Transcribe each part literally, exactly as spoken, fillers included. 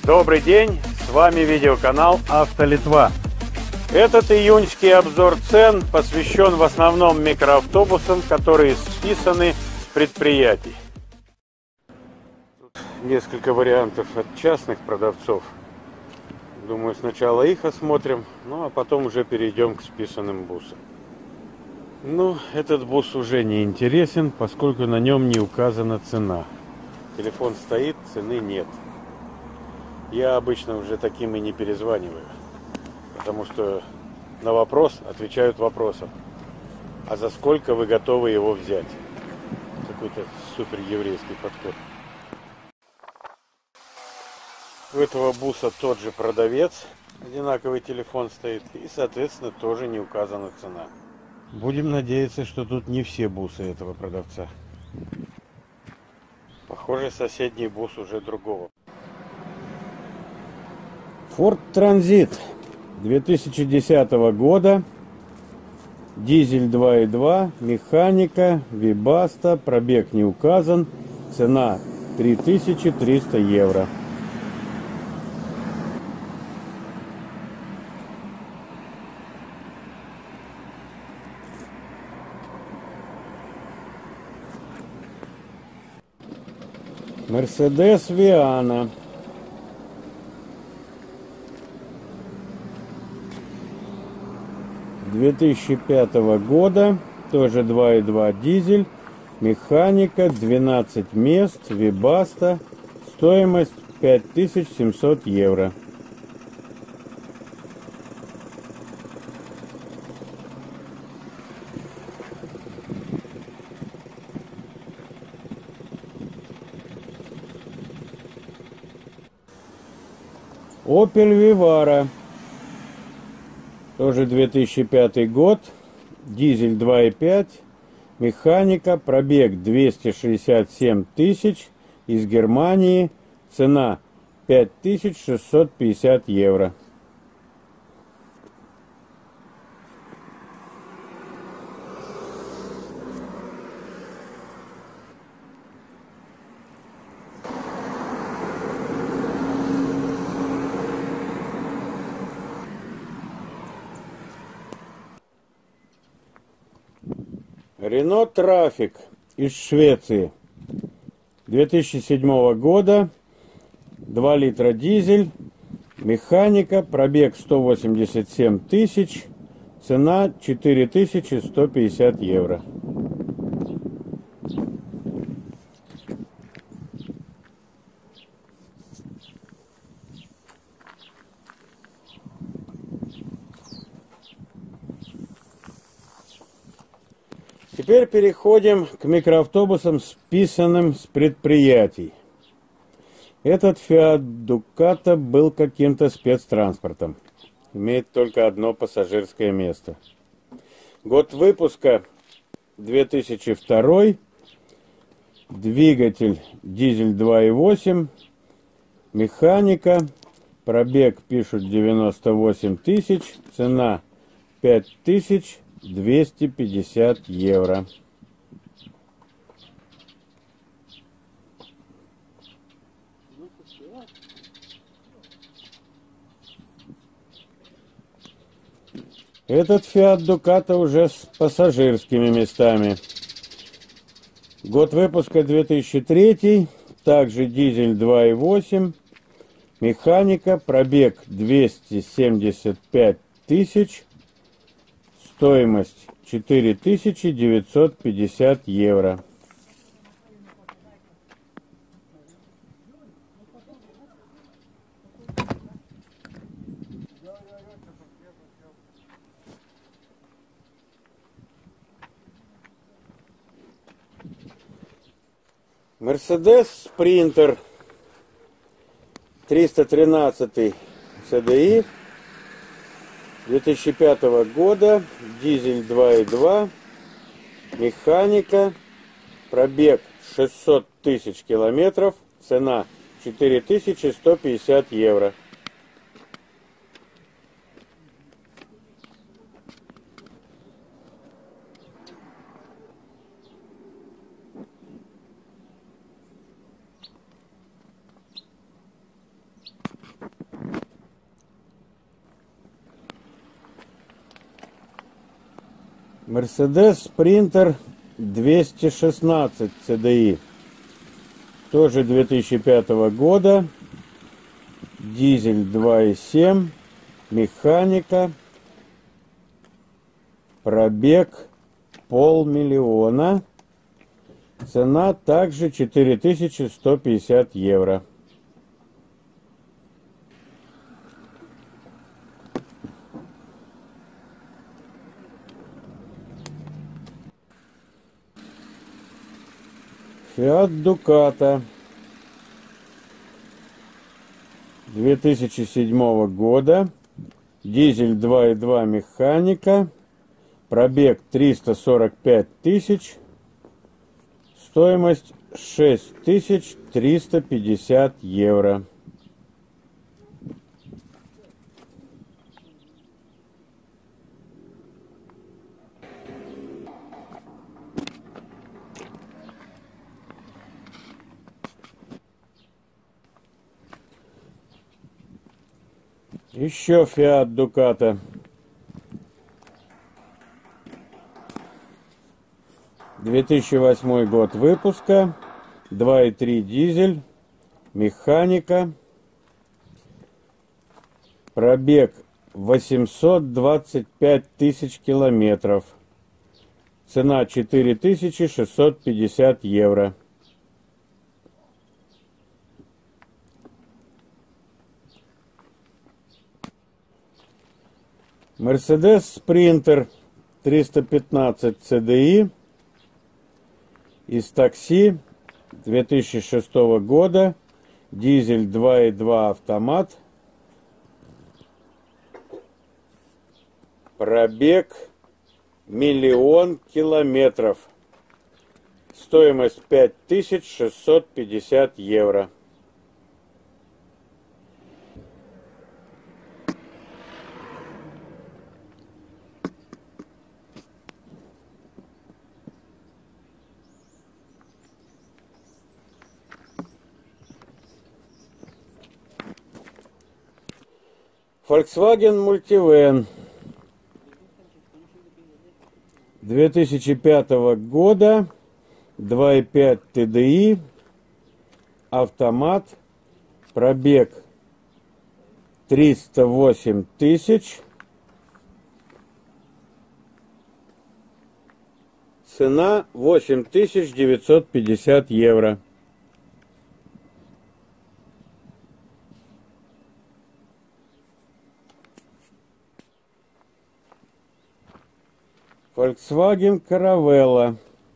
Добрый день, с вами видеоканал Автолитва. Этот июньский обзор цен посвящен в основном микроавтобусам, которые списаны с предприятий. Тут несколько вариантов от частных продавцов. Думаю, сначала их осмотрим, ну а потом уже перейдем к списанным бусам. Ну, этот бус уже не интересен, поскольку на нем не указана цена. Телефон стоит, цены нет. Я обычно уже таким и не перезваниваю, потому что на вопрос отвечают вопросом. А за сколько вы готовы его взять? Какой-то супер еврейский подход. У этого буса тот же продавец, одинаковый телефон стоит, и, соответственно, тоже не указана цена. Будем надеяться, что тут не все бусы этого продавца. Похоже, соседний бус уже другого. Ford Transit две тысячи десятого года, дизель два и два, механика, Webasto, пробег не указан, цена три тысячи триста евро. Mercedes Viana. две тысячи пятого года, тоже два и два дизель, механика, двенадцать мест, Webasto, стоимость пять тысяч семьсот евро. Opel Vivaro. Тоже две тысячи пятый год, дизель два и пять, механика, пробег двести шестьдесят семь тысяч, из Германии, цена пять тысяч шестьсот пятьдесят евро. Renault Trafic из Швеции, две тысячи седьмого года, два литра дизель, механика, пробег сто восемьдесят семь тысяч, цена четыре тысячи сто пятьдесят евро. Теперь переходим к микроавтобусам, списанным с предприятий. Этот Fiat Ducato был каким-то спецтранспортом. Имеет только одно пассажирское место. Год выпуска две тысячи второй. Двигатель дизель два и восемь. Механика. Пробег пишут девяносто восемь тысяч. Цена пять тысяч двести пятьдесят евро. Этот Fiat Ducato уже с пассажирскими местами. Год выпуска две тысячи третий. Также дизель два и восемь. Механика. Пробег двести семьдесят пять тысяч. Стоимость четыре тысячи девятьсот пятьдесят евро. Mercedes Sprinter триста тринадцать си ди и две тысячи пятого года, дизель два и два, механика, пробег шестьсот тысяч километров, цена четыре тысячи сто пятьдесят евро. Mercedes Sprinter двести шестнадцать си ди и. Тоже две тысячи пятого года. Дизель два и семь. Механика. Пробег полмиллиона. Цена также четыре тысячи сто пятьдесят евро. Fiat Ducato две тысячи седьмого года. Дизель два и два механика. Пробег триста сорок пять тысяч. Стоимость шесть тысяч триста пятьдесят евро. Еще Fiat Ducato. две тысячи восьмой год выпуска. два и три дизель. Механика. Пробег восемьсот двадцать пять тысяч километров. Цена четыре тысячи шестьсот пятьдесят евро. Mercedes Sprinter триста пятнадцать си ди и из такси две тысячи шестого года. Дизель два и два автомат. Пробег миллион километров. Стоимость пять тысяч шестьсот пятьдесят евро. Volkswagen Multivan две тысячи пятого года, два и пять ти ди и, автомат, пробег триста восемь тысяч, цена восемь тысяч девятьсот пятьдесят евро. Volkswagen Caravella,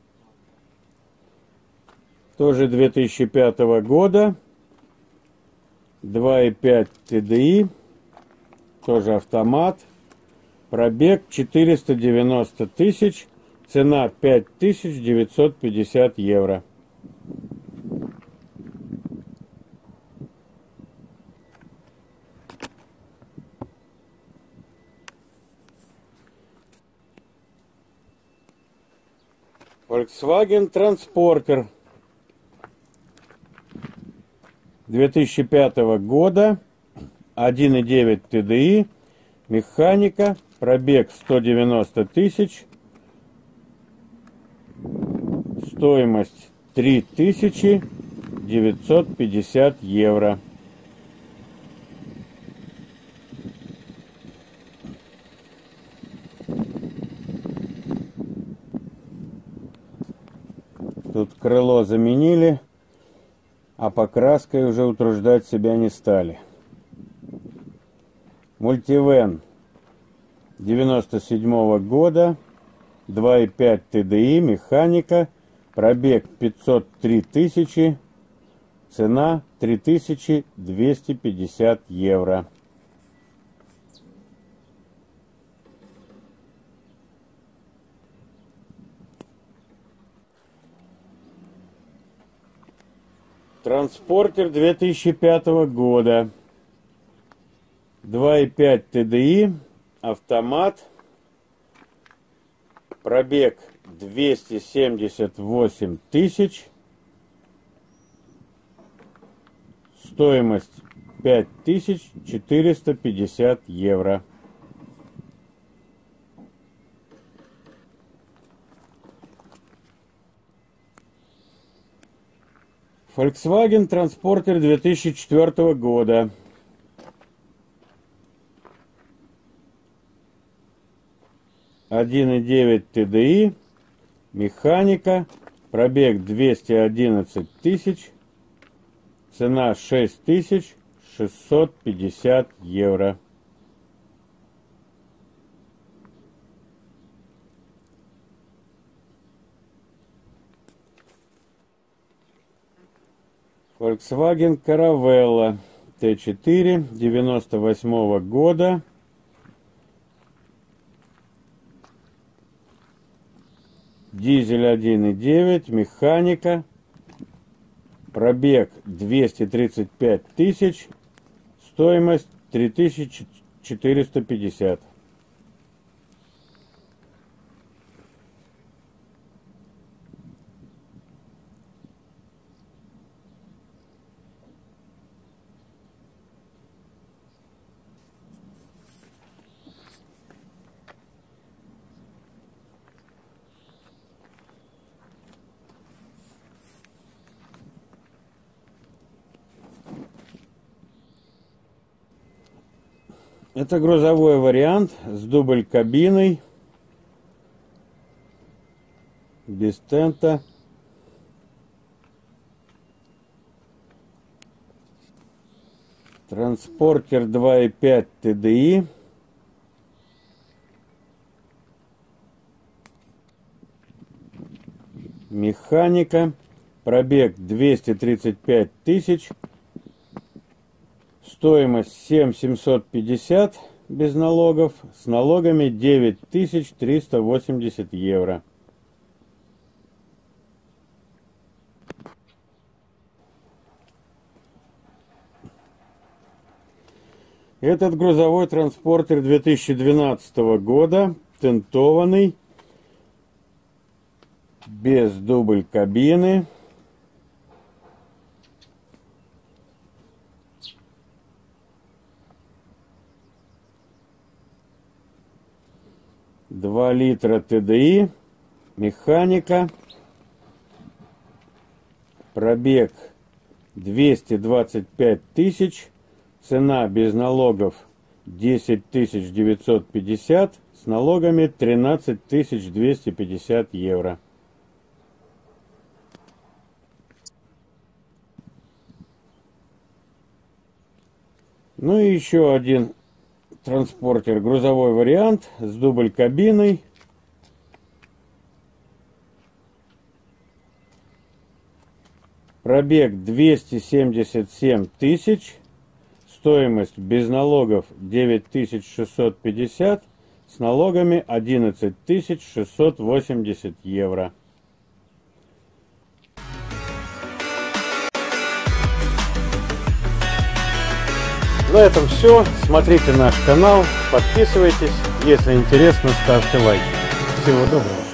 тоже две тысячи пятого года, два и пять ти ди и, тоже автомат, пробег четыреста девяносто тысяч, цена пять тысяч девятьсот пятьдесят евро. Volkswagen Transporter две тысячи пятого года, один и девять ти ди и, механика, пробег сто девяносто тысяч, стоимость три тысячи девятьсот пятьдесят евро. Тут крыло заменили, а покраской уже утруждать себя не стали. Multivan девяносто седьмого года, два и пять ти ди и, механика, пробег пятьсот три тысячи, цена три тысячи двести пятьдесят евро. Транспортер две тысячи пятого года, два и пять ти ди и, автомат, пробег двести семьдесят восемь тысяч, стоимость пять тысяч четыреста пятьдесят евро. Volkswagen Transporter две тысячи четвёртого года. один и девять тэ дэ и, механика, пробег двести одиннадцать тысяч, цена шесть тысяч шестьсот пятьдесят евро. Volkswagen Caravella тэ четыре девяносто восьмого года. Дизель один и девять, механика, пробег двести тридцать пять тысяч, стоимость три тысячи четыреста пятьдесят. Это грузовой вариант с дубль кабиной, без тента. Транспортер два и пять тэ дэ и. Механика. Пробег двести тридцать пять тысяч. Стоимость семь тысяч семьсот пятьдесят без налогов, с налогами девять тысяч триста восемьдесят евро. Этот грузовой транспортер две тысячи двенадцатого года, тентованный, без дубль кабины. два литра тэ дэ и, механика, пробег двести двадцать пять тысяч, цена без налогов десять тысяч девятьсот пятьдесят, с налогами тринадцать тысяч двести пятьдесят евро. Ну и еще один транспортер, грузовой вариант с дубль кабиной. Пробег двести семьдесят семь тысяч. Стоимость без налогов девять тысяч шестьсот пятьдесят. С налогами одиннадцать тысяч шестьсот восемьдесят евро. На этом все. Смотрите наш канал, подписывайтесь. Если интересно, ставьте лайки. Всего доброго.